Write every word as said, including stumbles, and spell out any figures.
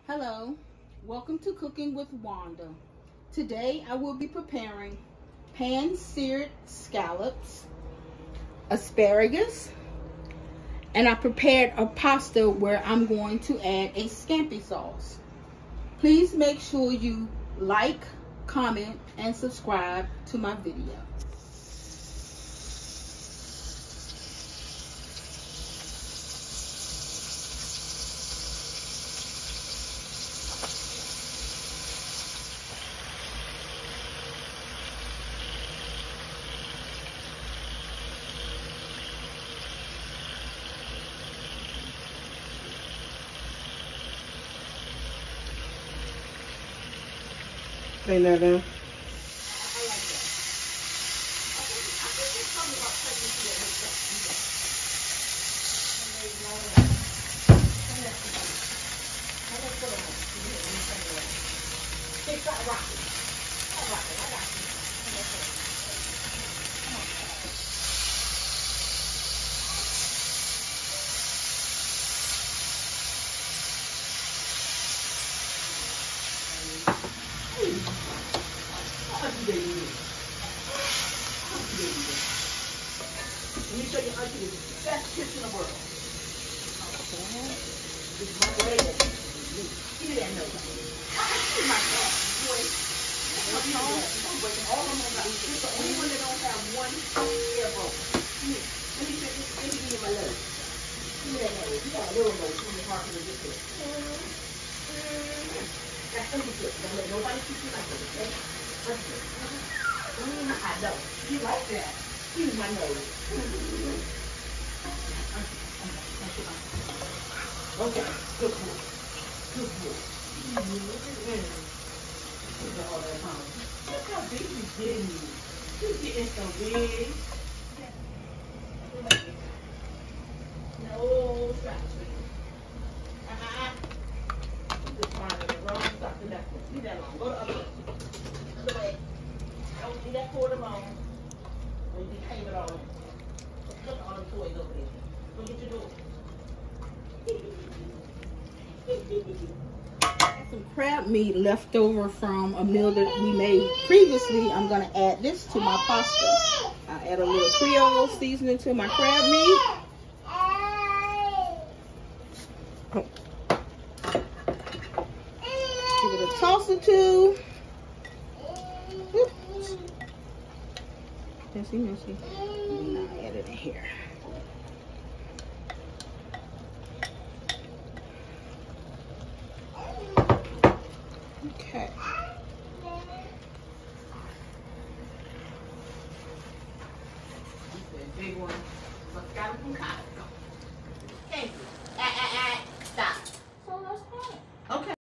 Hello, welcome to Cooking with Wanda. Today I will be preparing pan-seared scallops, asparagus, and I prepared a pasta where I'm going to add a scampi sauce. Please make sure you like, comment, and subscribe to my video. Clean that down. Let me show you how to do the best kiss in the world. This is my way. Give me that nose. This is my cat. Boy. I'm breaking all of them. This is the only one that don't have one hair broken. Let me check this. Let me give you my nose. Give me that nose. You got a little nose. From the heart to the good. That's gonna be good. Don't let nobody keep you like this, okay? That's good. Mm, I know. You like that. Use my nose. Okay, good boy. Good boy. Look how big he's getting you. He's getting so big. No scratching. Uh-uh. You just find it wrong. Stop the left one. Leave that alone. Go the other way. Other way. Don't leave that cord alone. Or you can tame it all in. Look at all the toys over there. Go get your door. Some crab meat left over from a meal that we made previously. I'm going to add this to my pasta. I add a little Creole seasoning to my crab meat. Oh. Give it a toss or two. Oops. Messy, messy. And I add it in here. Okay. Big one. Let's got it from Cotton.